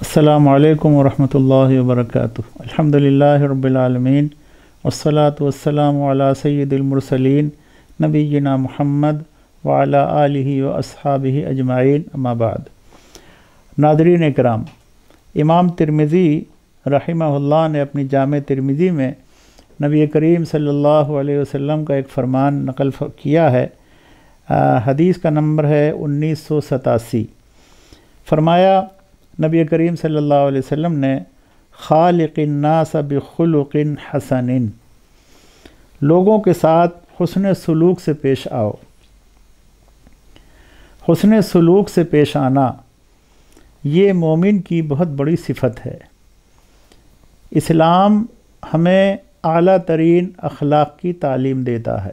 अस्सलामु अलैकुम वरहमतुल्लाहि वबरकातुहू। अल्हम्दुलिल्लाहि रब्बिल आलमीन वस्सलातु वस्सलामु अला सय्यिदिल मुरसलीन नबीना मुहम्मद व अला आलिहि व अस्हाबिहि अजमाइन, अम्मा बाद। नाज़रीन इकराम, इमाम तिरमिज़ी रहिमहुल्लाह ने अपनी जामे तिरमिज़ी में नबी करीम सल्लल्लाहु अलैहि वसल्लम का एक फ़रमान नक़ल किया है। हदीस का नंबर है 1987। फ़रमाया नबी करीम सल्लल्लाहु अलैहि वसल्लम ने, खालिक़िन नास बिखुलुक़िन हसनिन, लोगों के साथ हुस्न सलूक से पेश आओ। हुस्न सलूक से पेश आना ये मोमिन की बहुत बड़ी सिफत है। इस्लाम हमें आला तरीन अखलाक की तालीम देता है।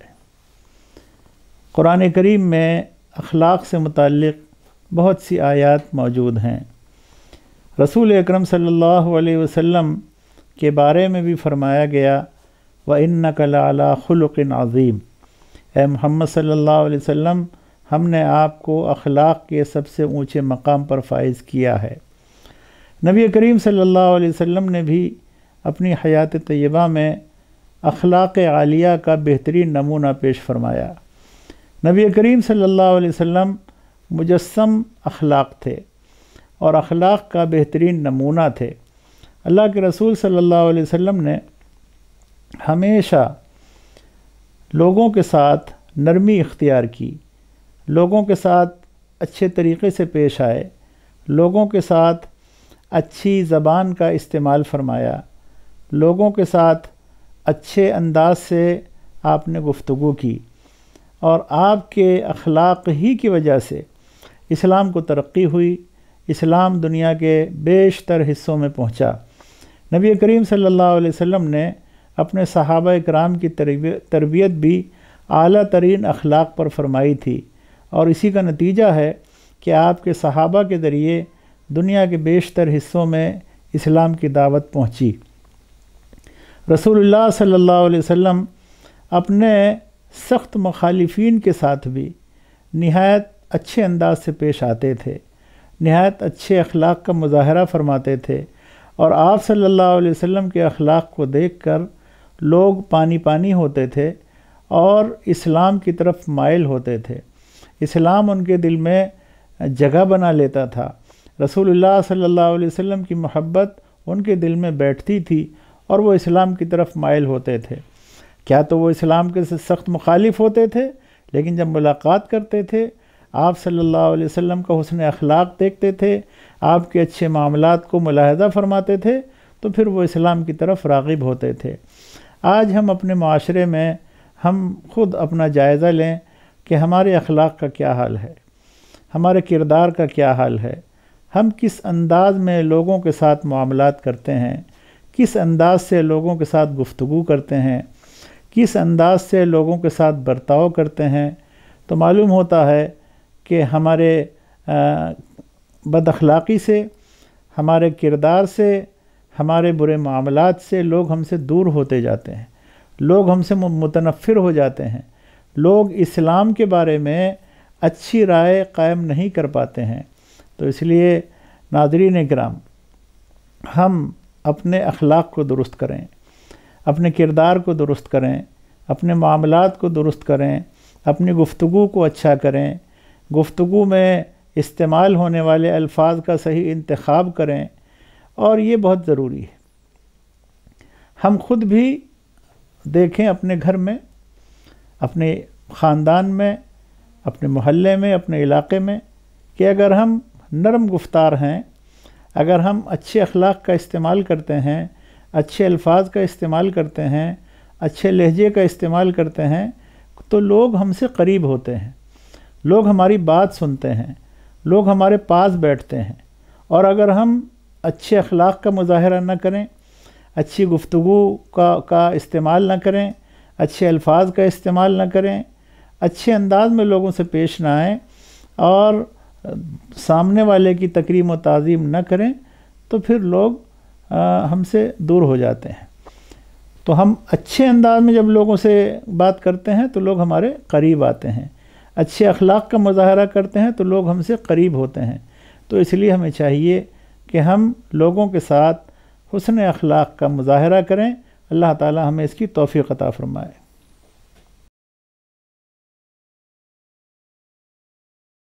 कुरान करीम में अखलाक से मुताल्लिक़ बहुत सी आयत मौजूद हैं। रसूल अकरम सल्लल्लाहु अलैहि वसल्लम के बारे में भी फ़रमाया गया, व इन्नका लअला खुलुक़िन अज़ीम, ए मोहम्मद सल्लल्लाहु अलैहि वसल्लम, हमने आपको अखलाक के सबसे ऊँचे मकाम पर फाइज़ किया है। नबी करीम सल्लल्लाहु अलैहि वसल्लम ने भी अपनी हयात तय्यबा में अखलाक आलिया का बेहतरीन नमूना पेश फरमाया। नबी करीम सल्लल्लाहु अलैहि वसल्लम मुजस्सम अखलाक थे और अखलाक का बेहतरीन नमूना थे। अल्लाह के रसूल सल्लल्लाहु अलैहि वसल्लम ने हमेशा लोगों के साथ नरमी इख्तियार की, लोगों के साथ अच्छे तरीक़े से पेश आए, लोगों के साथ अच्छी ज़बान का इस्तेमाल फ़रमाया, लोगों के साथ अच्छे अंदाज से आपने गुफ्तगू की, और आपके अखलाक ही की वजह से इस्लाम को तरक्की हुई। इस्लाम दुनिया के बेशतर हिस्सों में पहुंचा। नबी करीम सल्लल्लाहु अलैहि वसल्लम ने अपने सहाबा इकराम की तरबियत भी आला तरीन अखलाक पर फरमाई थी, और इसी का नतीजा है कि आपके सहाबा के ज़रिए दुनिया के बेशतर हिस्सों में इस्लाम की दावत पहुंची। रसूलुल्लाह सल्लल्लाहु अलैहि वसल्लम अपने सख्त मुखालिफिन के साथ भी निहायत अच्छे अंदाज से पेश आते थे, निहायत अच्छे अखलाक का मुज़ाहरा फरमाते थे, और आप सल्लल्लाहु अलैहि वसल्लम के अखलाक को देखकर लोग पानी पानी होते थे और इस्लाम की तरफ माइल होते थे। इस्लाम उनके दिल में जगह बना लेता था। रसूलुल्लाह सल्लल्लाहु अलैहि वसल्लम की मोहब्बत उनके दिल में बैठती थी और वो इस्लाम की तरफ माइल होते थे। क्या तो वो इस्लाम के सख्त मुखालिफ होते थे, लेकिन जब मुलाकात करते थे, आप सल्लल्लाहु अलैहि वसल्लम का हुस्न अखलाक देखते थे, आपके अच्छे मामलात को मुलाहज़ा फरमाते थे, तो फिर वो इस्लाम की तरफ राग़िब होते थे। आज हम अपने माशरे में हम ख़ुद अपना जायज़ा लें कि हमारे अखलाक का क्या हाल है, हमारे किरदार का क्या हाल है, हम किस अंदाज़ में लोगों के साथ मामलात करते हैं, किस अंदाज़ से लोगों के साथ गुफ्तगू करते हैं, किस अंदाज़ से लोगों के साथ बर्ताव करते हैं। तो मालूम होता है कि हमारे बदअखलाक़ी से, हमारे किरदार से, हमारे बुरे मामलात से लोग हमसे दूर होते जाते हैं, लोग हमसे मुतनफ़िर हो जाते हैं, लोग इस्लाम के बारे में अच्छी राय कायम नहीं कर पाते हैं। तो इसलिए नाज़रीन इकराम, हम अपने अखलाक को दुरुस्त करें, अपने किरदार को दुरुस्त करें, अपने मामलात को दुरुस्त करें, अपनी गुफ्तगू को अच्छा करें, गुफ्तगू में इस्तेमाल होने वाले अल्फाज का सही इंतखाब करें, और ये बहुत ज़रूरी है। हम ख़ुद भी देखें अपने घर में, अपने ख़ानदान में, अपने मोहल्ले में, अपने इलाक़े में, कि अगर हम नरम गुफ्तार हैं, अगर हम अच्छे अखलाक का इस्तेमाल करते हैं, अच्छे अल्फाज का इस्तेमाल करते हैं, अच्छे लहजे का इस्तेमाल करते हैं, तो लोग हमसे करीब होते हैं, लोग हमारी बात सुनते हैं, लोग हमारे पास बैठते हैं। और अगर हम अच्छे अखलाक का मुज़ाहरा न करें, अच्छी गुफ्तगू का इस्तेमाल न करें, अच्छे अल्फाज का इस्तेमाल न करें, अच्छे अंदाज में लोगों से पेश ना आएँ, और सामने वाले की तकरीम व ताज़ीम न करें, तो फिर लोग हमसे दूर हो जाते हैं। तो हम अच्छे अंदाज में जब लोगों से बात करते हैं तो लोग हमारे करीब आते हैं, अच्छे अखलाक का मुज़ाहरा करते हैं तो लोग हमसे करीब होते हैं। तो इसलिए हमें चाहिए کہ ہم لوگوں کے ساتھ حسن اخلاق کا مظاہرہ کریں۔ اللہ تعالی ہمیں اس کی توفیق عطا فرمائے۔